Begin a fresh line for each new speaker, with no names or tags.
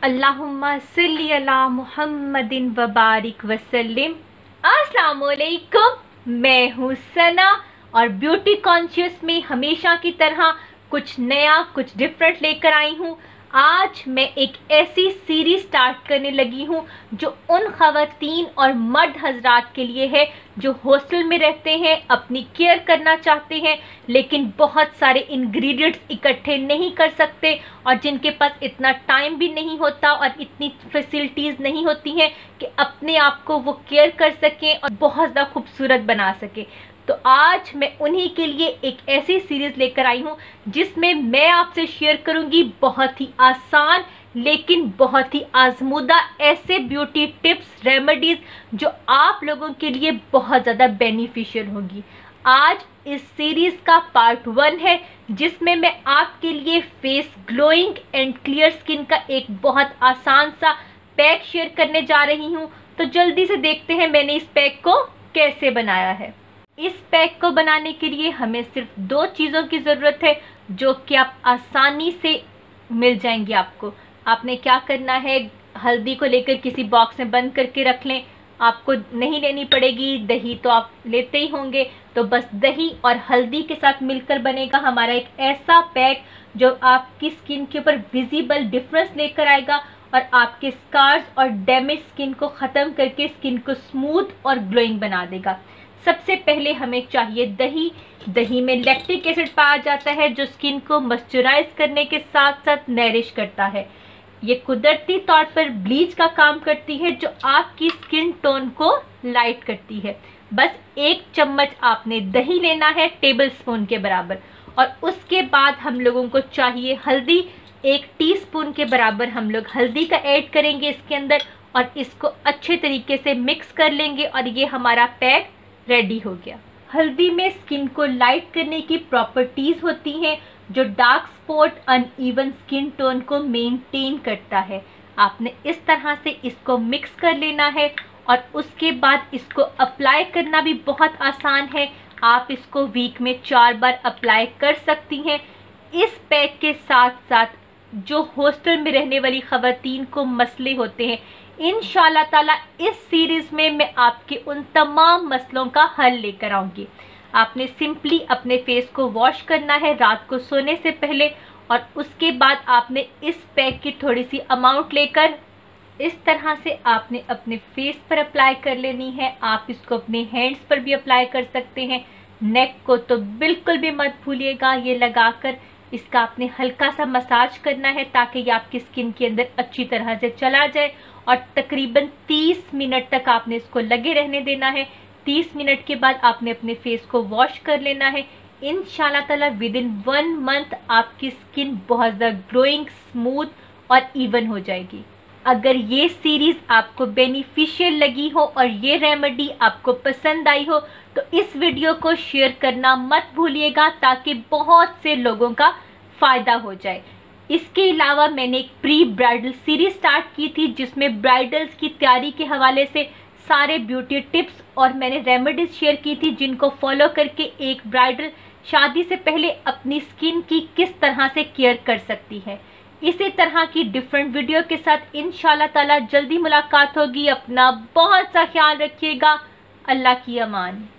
अल्लाहुम्मा सल्ली अला मुहम्मदिन व बारिक वसल्लिम। अस्सलाम वालेकुम, मैं हूँ सना और ब्यूटी कॉन्शियस में हमेशा की तरह कुछ नया कुछ डिफरेंट लेकर आई हूँ। आज मैं एक ऐसी सीरीज स्टार्ट करने लगी हूँ जो उन ख़वातीन और मर्द हजरात के लिए है जो हॉस्टल में रहते हैं, अपनी केयर करना चाहते हैं लेकिन बहुत सारे इंग्रेडिएंट्स इकट्ठे नहीं कर सकते और जिनके पास इतना टाइम भी नहीं होता और इतनी फैसिलिटीज़ नहीं होती हैं कि अपने आप को वो केयर कर सकें और बहुत ज़्यादा खूबसूरत बना सके। तो आज मैं उन्हीं के लिए एक ऐसी सीरीज लेकर आई हूँ जिसमें मैं आपसे शेयर करूंगी बहुत ही आसान लेकिन बहुत ही आजमूदा ऐसे ब्यूटी टिप्स, रेमेडीज जो आप लोगों के लिए बहुत ज़्यादा बेनिफिशियल होगी। आज इस सीरीज का पार्ट 1 है जिसमें मैं आपके लिए face glowing and clear skin का एक बहुत आसान सा पैक शेयर करने जा रही हूँ। तो जल्दी से देखते हैं मैंने इस पैक को कैसे बनाया है। इस पैक को बनाने के लिए हमें सिर्फ 2 चीज़ों की ज़रूरत है जो कि आप आसानी से मिल जाएंगी आपको। आपने क्या करना है, हल्दी को लेकर किसी बॉक्स में बंद करके रख लें। आपको नहीं लेनी पड़ेगी, दही तो आप लेते ही होंगे, तो बस दही और हल्दी के साथ मिलकर बनेगा हमारा एक ऐसा पैक जो आपकी स्किन के ऊपर विजिबल डिफरेंस लेकर आएगा और आपके स्कार्स और डैमेज स्किन को ख़त्म करके स्किन को स्मूथ और ग्लोइंग बना देगा। सबसे पहले हमें चाहिए दही। दही में लैक्टिक एसिड पाया जाता है जो स्किन को मॉइस्चराइज करने के साथ साथ नरिश करता है। ये कुदरती तौर पर ब्लीच का काम करती है जो आपकी स्किन टोन को लाइट करती है। बस 1 चम्मच आपने दही लेना है टेबल स्पून के बराबर, और उसके बाद हम लोगों को चाहिए हल्दी। 1 टीस्पून के बराबर हम लोग हल्दी का ऐड करेंगे इसके अंदर और इसको अच्छे तरीके से मिक्स कर लेंगे और ये हमारा पैक रेडी हो गया। हल्दी में स्किन को लाइट करने की प्रॉपर्टीज होती हैं जो dark spot, uneven skin tone को मेंटेन करता है। आपने इस तरह से इसको मिक्स कर लेना है और उसके बाद इसको अप्लाई करना भी बहुत आसान है। आप इसको वीक में 4 बार अप्लाई कर सकती हैं। इस पैक के साथ साथ जो हॉस्टल में रहने वाली ख़वातीन को मसले होते हैं, इंशाल्लाह ताला इस सीरीज में मैं आपके उन तमाम मसलों का हल लेकर आऊँगी। आपने सिंपली अपने फेस को वॉश करना है रात को सोने से पहले और उसके बाद आपने इस पैक की थोड़ी सी अमाउंट लेकर इस तरह से आपने अपने फेस पर अप्लाई कर लेनी है। आप इसको अपने हैंड्स पर भी अप्लाई कर सकते हैं। नेक को तो बिल्कुल भी मत भूलिएगा ये लगाकर इसका आपने हल्का सा मसाज करना है ताकि ये आपकी स्किन के अंदर अच्छी तरह से चला जाए और तकरीबन 30 मिनट तक आपने इसको लगे रहने देना है। 30 मिनट के बाद आपने अपने फेस को वॉश कर लेना है। इंशाल्लाह ताला विद इन 1 मंथ आपकी स्किन बहुत ज़्यादा ग्लोइंग, स्मूथ और इवन हो जाएगी। अगर ये सीरीज़ आपको बेनिफिशियल लगी हो और ये रेमेडी आपको पसंद आई हो तो इस वीडियो को शेयर करना मत भूलिएगा ताकि बहुत से लोगों का फ़ायदा हो जाए। इसके अलावा मैंने एक प्री ब्राइडल सीरीज स्टार्ट की थी जिसमें ब्राइडल्स की तैयारी के हवाले से सारे ब्यूटी टिप्स और मैंने रेमेडीज शेयर की थी जिनको फॉलो करके एक ब्राइडल शादी से पहले अपनी स्किन की किस तरह से केयर कर सकती है। इसी तरह की डिफरेंट वीडियो के साथ इंशाल्लाह ताला जल्दी मुलाकात होगी। अपना बहुत सा ख्याल रखिएगा। अल्लाह की अमान।